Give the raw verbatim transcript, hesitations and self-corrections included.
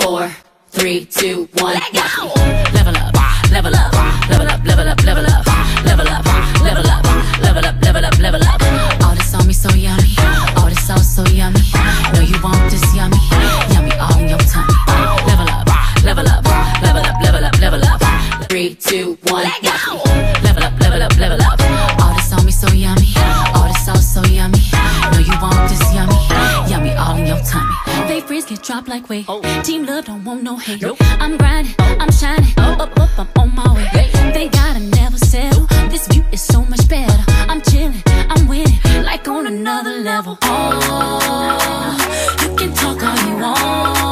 four, three, two, one, let go. Level up, level up, level up, level up, level up, level up, level up, level up, level up, level up. All this on me so yummy, all this sauce so yummy. No, you want this yummy, yummy all in your tummy. Level up, level up, level up, level up, level up. Three, two, one, let go. Level up, level up, level up. All this on me so yummy, all this sauce so yummy. No, you want this yummy, yummy all in your tummy. They freeze get dropped like weight. Team love don't want no hate. I'm grinding, I'm shining, up, up, up, I'm on my way. They gotta never settle. This view is so much better. I'm chilling, I'm winning, like on another level. Oh, you can talk all you want.